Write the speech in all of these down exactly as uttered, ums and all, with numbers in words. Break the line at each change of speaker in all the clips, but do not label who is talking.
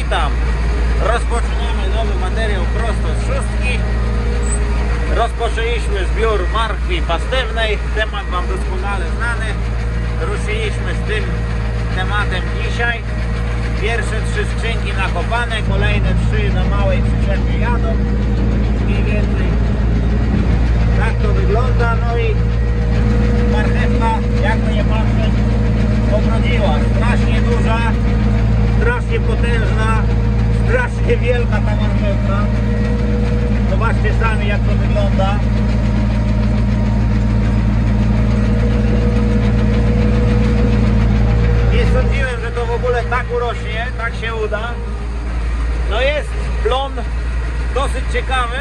Witam! Rozpoczynamy nowy materiał prosto z szóstki. Rozpoczęliśmy zbiór marchwi pastewnej. Temat Wam doskonale znany. Ruszyliśmy z tym tematem dzisiaj. Pierwsze trzy skrzynki nakopane, kolejne trzy na małej przyczepie jadą. Mniej więcej tak to wygląda. No i marchewka, jakby nie patrzeć, obrodziła. Strasznie duża, strasznie potężna, strasznie wielka ta marchewka. Zobaczcie sami, jak to wygląda. Nie sądziłem, że to w ogóle tak urośnie, tak się uda. No jest plon dosyć ciekawy,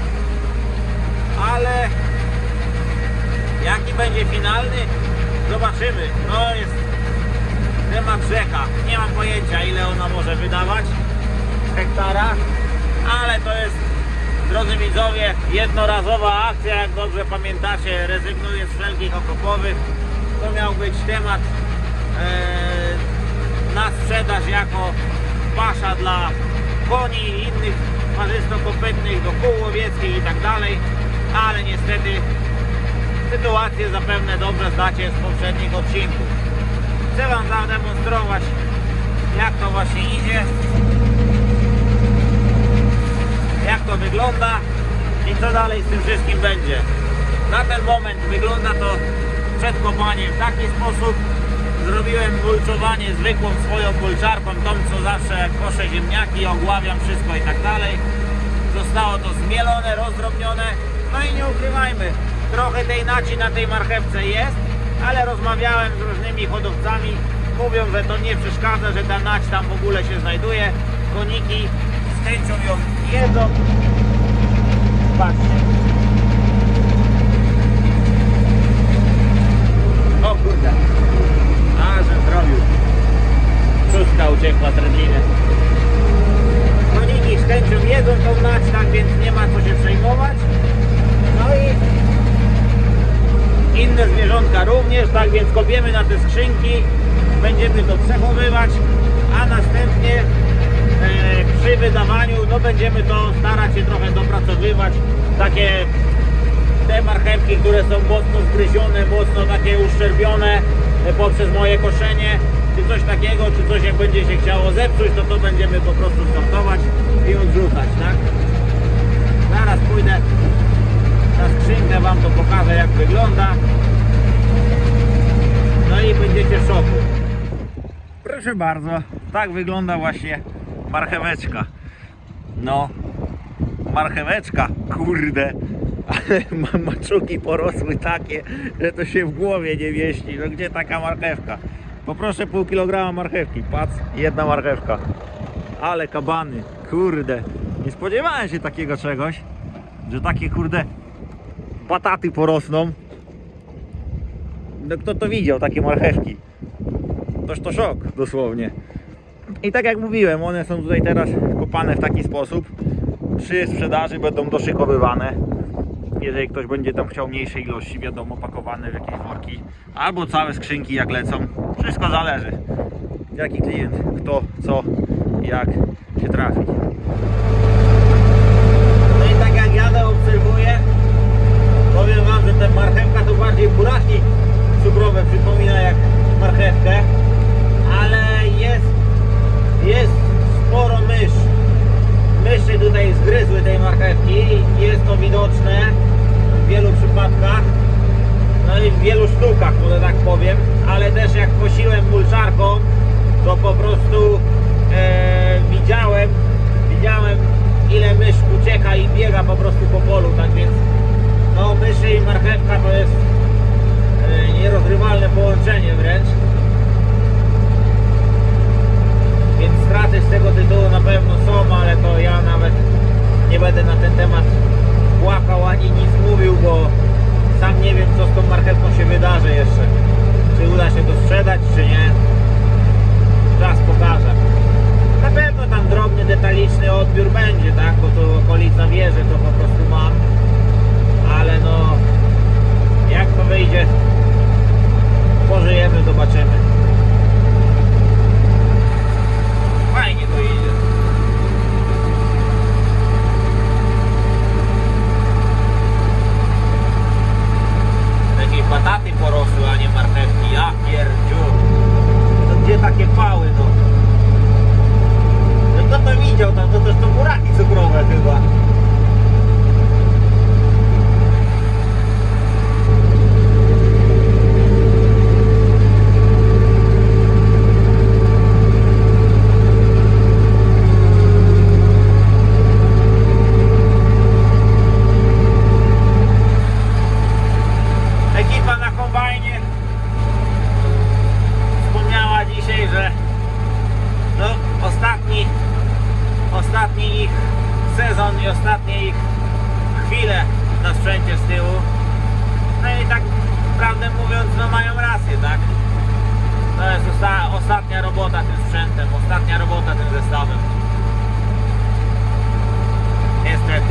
ale jaki będzie finalny, zobaczymy. No jest temat rzeka. Nie mam pojęcia, ile ona może wydawać w hektarach, ale to jest, drodzy widzowie, jednorazowa akcja. Jak dobrze pamiętacie, rezygnuję z wszelkich okopowych. To miał być temat e, na sprzedaż jako pasza dla koni i innych parzystokopytnych, do kół łowieckich i tak dalej, ale niestety sytuację zapewne dobrze znacie z poprzednich odcinków. Chcę Wam zademonstrować, jak to właśnie idzie, jak to wygląda i co dalej z tym wszystkim będzie. Na ten moment wygląda to przed kopaniem w taki sposób. Zrobiłem mulczowanie zwykłą swoją mulczarką, tą co zawsze jak koszę ziemniaki, ogławiam wszystko i tak dalej. Zostało to zmielone, rozdrobnione. No i nie ukrywajmy, trochę tej naci na tej marchewce jest, ale rozmawiałem z różnymi hodowcami. Mówią, że to nie przeszkadza, że ta nać tam w ogóle się znajduje. Koniki z chęcią ją jedzą. Patrzcie. O kurde. A, że zrobił. Szóstka uciekła z redliny. Koniki z chęcią jedzą tą nać, tak więc nie ma co się przejmować. No i inne zwierzątka również, tak więc kopiemy na te skrzynki, będziemy to przechowywać, a następnie e, przy wydawaniu no będziemy to starać się trochę dopracowywać. Takie te marchewki, które są mocno zgryzione, mocno takie uszczerbione e, poprzez moje koszenie, czy coś takiego, czy coś jak będzie się chciało zepsuć, to to będziemy po prostu sortować i odrzucać, tak? Zaraz pójdę na skrzynkę, Wam to pokażę, jak wygląda. No i będziecie w szoku. Proszę bardzo, tak wygląda właśnie marcheweczka. No, marcheweczka, kurde, ale maczugi porosły takie, że to się w głowie nie mieści. No gdzie taka marchewka? Poproszę pół kilograma marchewki. Patrz, jedna marchewka. Ale kabany, kurde. Nie spodziewałem się takiego czegoś, że takie kurde pataty porosną. No kto to widział, takie marchewki? Toż to szok, dosłownie. I tak jak mówiłem, one są tutaj teraz kopane w taki sposób. Przy sprzedaży będą doszykowywane. Jeżeli ktoś będzie tam chciał mniejszej ilości, wiadomo, pakowane w jakieś worki. Albo całe skrzynki jak lecą. Wszystko zależy. Jaki klient, kto, co, jak się trafi. No i tak jak jadę, obserwuję, powiem Wam, że ta marchewka to bardziej buraki cukrowe przypomina jak marchewkę, ale jest, jest sporo mysz. Myszy tutaj zgryzły tej marchewki, jest to widoczne w wielu przypadkach, no i w wielu sztukach, może tak powiem, ale też jak kosiłem mulczarką, to po prostu e, widziałem, widziałem ile mysz ucieka i biega po prostu po polu, tak więc no myszy i marchewka to jest e, nierozrywalne połączenie wręcz. Więc straty z tego tytułu na pewno są, ale to ja nawet nie będę na ten temat płakał ani nic mówił, bo sam nie wiem, co z tą marchewką się wydarzy jeszcze. Czy uda się to sprzedać, czy nie. Czas pokaże. Na pewno tam drobny, detaliczny odbiór będzie, tak? Bo to okolica wie, że to po prostu mam. Ale no, jak to wyjdzie, pożyjemy, zobaczymy. Fajnie to idzie. cały, no. No kto to widział tam, to też to buraki cukrowe chyba. Ekipa na kombajnie wspomniała dzisiaj, że no ostatni ostatni ich sezon i ostatnie ich chwile na sprzęcie z tyłu. No i tak prawdę mówiąc, no mają rację, tak? To jest osta ostatnia robota tym sprzętem, ostatnia robota tym zestawem. Niestety.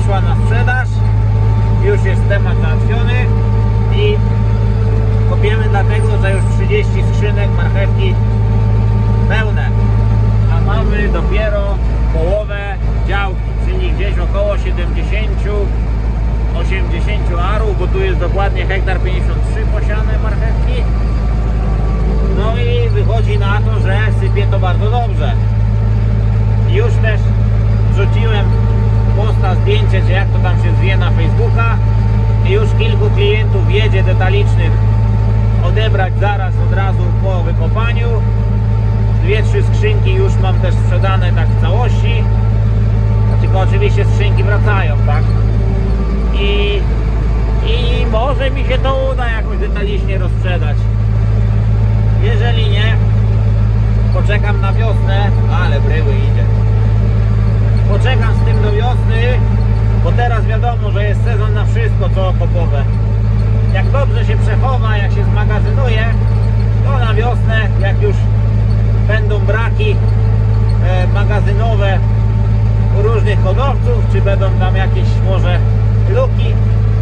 poszła na sprzedaż, już jest temat załatwiony i kopiemy dlatego, że już trzydzieści skrzynek marchewki pełne, a mamy dopiero połowę działki, czyli gdzieś około siedemdziesiąt osiemdziesiąt arów, bo tu jest dokładnie hektar pięćdziesiąt trzy posiane marchewki. No i wychodzi na to, że sypie to bardzo dobrze. Już też wrzuciłem posta zdjęcie, że jak to tam się zwie na Facebooka, i już kilku klientów jedzie detalicznych odebrać zaraz od razu po wykopaniu. Dwie, trzy skrzynki już mam też sprzedane tak w całości, tylko oczywiście skrzynki wracają, tak? I, i może mi się to uda jakoś detalicznie rozsprzedać. Jeżeli nie, poczekam na wiosnę, ale bryły idzie. Poczekam z tym do wiosny, bo teraz wiadomo, że jest sezon na wszystko, co okopowe. Jak dobrze się przechowa, jak się zmagazynuje, to na wiosnę, jak już będą braki e, magazynowe u różnych hodowców, czy będą tam jakieś może luki,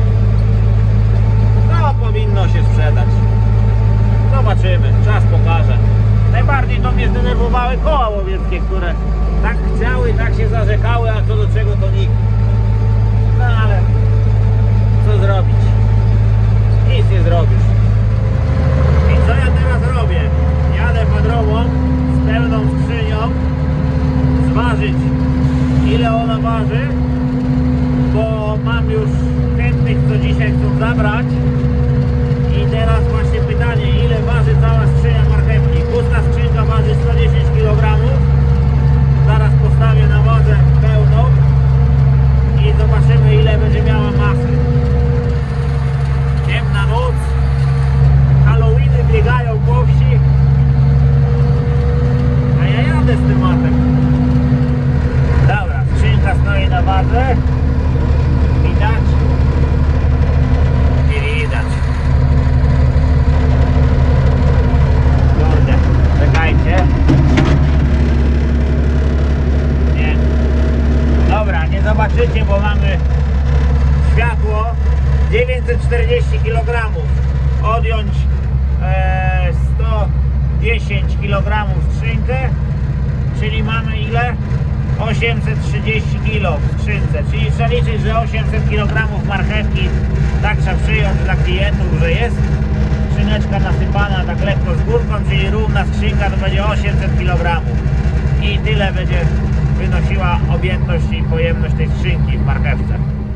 to powinno się sprzedać. Zobaczymy, czas pokaże. Najbardziej to mnie zdenerwowały koła łowieckie, które tak chciały, tak się zarzekały, a co do czego to nikt. No ale co zrobić? Nic nie zrobisz. I co ja teraz robię? Jadę padrową z pełną skrzynią, zważyć ile ona waży, bo mam już chętnych, co dzisiaj chcą zabrać. I teraz właśnie pytanie, ile waży cała skrzynia marchewki? Pusta skrzynka waży sto dziesięć kilogramów. Zaraz postawię na wadze pełną i zobaczymy, ile będzie miała masy. Ciemna noc, Halloweeny biegają po wsi, a ja jadę z tematem. Dobra, skrzynka stoi na wadze. Widać? Nie widać. Kurde, czekajcie. Nie. Dobra, nie zobaczycie, bo mamy światło. Dziewięćset czterdzieści kilogramów. Odjąć e, sto dziesięć kilogramów skrzynkę, czyli mamy ile? osiemset trzydzieści kilo w skrzynce, czyli trzeba liczyć, że osiemset kilogramów marchewki, tak trzeba przyjąć dla klientów, że jest skrzyneczka nasypana tak lekko z górką, czyli równa skrzynka to będzie osiemset kilogramów i tyle będzie wynosiła objętość i pojemność tej skrzynki w marchewce.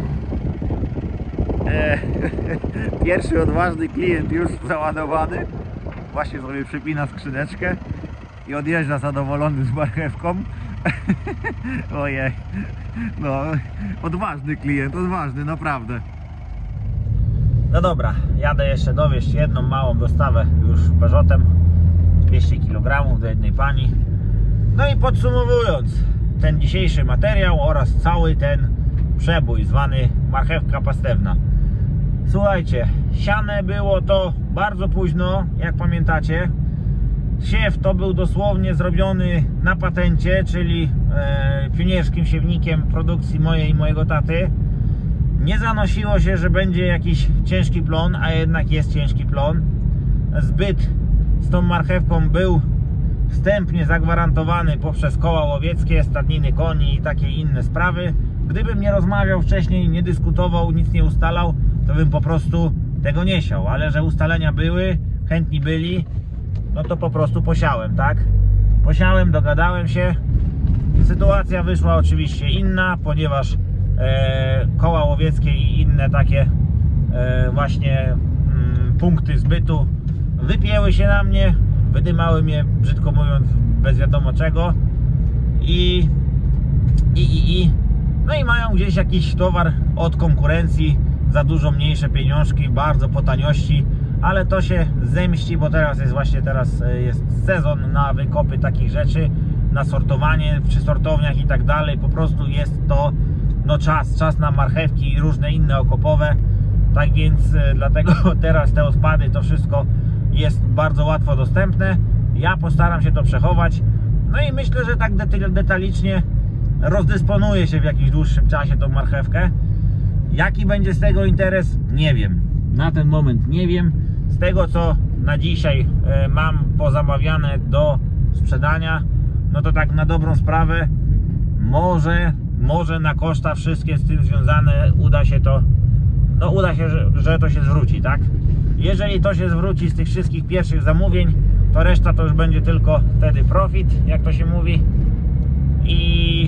Pierwszy odważny klient już załadowany, właśnie sobie przypina skrzyneczkę i odjeżdża zadowolony z marchewką. Ojej, no odważny klient, odważny, naprawdę. No dobra, jadę jeszcze dowieźć jedną małą dostawę już Peugeotem, dwieście kilogramów do jednej pani. No i podsumowując ten dzisiejszy materiał oraz cały ten przebój zwany marchewka pastewna. Słuchajcie, siane było to bardzo późno, jak pamiętacie. Siew to był dosłownie zrobiony na patencie, czyli e, pionierskim siewnikiem produkcji mojej i mojego taty. Nie zanosiło się, że będzie jakiś ciężki plon, a jednak jest ciężki plon. Zbyt z tą marchewką był wstępnie zagwarantowany poprzez koła łowieckie, stadniny koni i takie inne sprawy. Gdybym nie rozmawiał wcześniej, nie dyskutował, nic nie ustalał, to bym po prostu tego nie siał, ale że ustalenia były, chętni byli, no to po prostu posiałem, tak? Posiałem, dogadałem się. Sytuacja wyszła oczywiście inna, ponieważ e, koła łowieckie i inne takie e, właśnie mm, punkty zbytu wypięły się na mnie, wydymały mnie, brzydko mówiąc, bez wiadomo czego i i, i, i no i mają gdzieś jakiś towar od konkurencji za dużo mniejsze pieniążki, bardzo po taniości, ale to się zemści, bo teraz jest właśnie teraz jest sezon na wykopy takich rzeczy, na sortowanie przy sortowniach i tak dalej. Po prostu jest to no czas, czas na marchewki i różne inne okopowe. Tak więc dlatego teraz te odpady, to wszystko jest bardzo łatwo dostępne. Ja postaram się to przechować. No i myślę, że tak detalicznie rozdysponuję się w jakimś dłuższym czasie tą marchewkę. Jaki będzie z tego interes? Nie wiem. Na ten moment nie wiem. Z tego, co na dzisiaj mam pozamawiane do sprzedania, no to tak na dobrą sprawę może, może na koszta wszystkie z tym związane uda się to, no uda się, że, że to się zwróci, tak? Jeżeli to się zwróci z tych wszystkich pierwszych zamówień, to reszta to już będzie tylko wtedy profit, jak to się mówi. I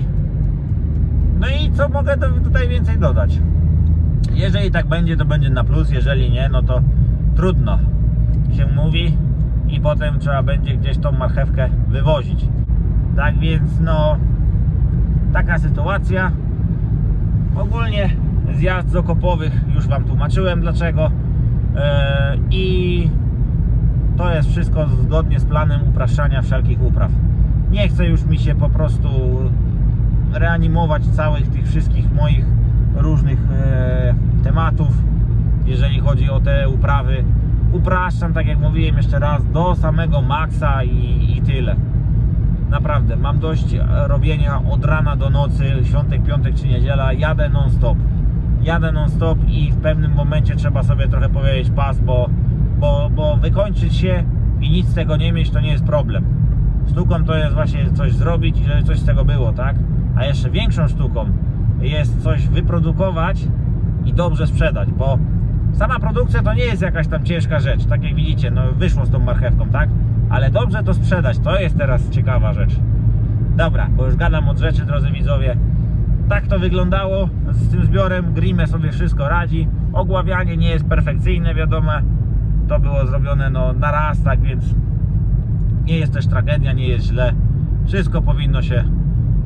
no i co mogę tutaj więcej dodać? Jeżeli tak będzie, to będzie na plus, jeżeli nie, no to trudno się mówi i potem trzeba będzie gdzieś tą marchewkę wywozić. Tak więc no taka sytuacja. Ogólnie zjazd z okopowych już wam tłumaczyłem dlaczego yy, i to jest wszystko zgodnie z planem upraszczania wszelkich upraw. Nie chcę już mi się po prostu reanimować całych tych wszystkich moich różnych e, tematów, jeżeli chodzi o te uprawy. Upraszczam, tak jak mówiłem jeszcze raz, do samego maksa i, i tyle. Naprawdę, mam dość robienia od rana do nocy, świątek, piątek czy niedziela, jadę non stop. Jadę non stop i w pewnym momencie trzeba sobie trochę powiedzieć pas, bo, bo, bo wykończyć się i nic z tego nie mieć to nie jest problem. Sztuką to jest właśnie coś zrobić i żeby coś z tego było, tak? A jeszcze większą sztuką jest coś wyprodukować i dobrze sprzedać, bo sama produkcja to nie jest jakaś tam ciężka rzecz, tak jak widzicie, no wyszło z tą marchewką, tak? Ale dobrze to sprzedać, to jest teraz ciekawa rzecz. Dobra, bo już gadam od rzeczy, drodzy widzowie. Tak to wyglądało z tym zbiorem, Grimme sobie wszystko radzi. Ogławianie nie jest perfekcyjne, wiadomo. To było zrobione no na raz, tak więc nie jest też tragedia, nie jest źle. Wszystko powinno się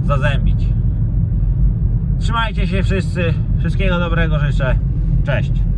zazębić. Trzymajcie się wszyscy, wszystkiego dobrego życzę. Cześć.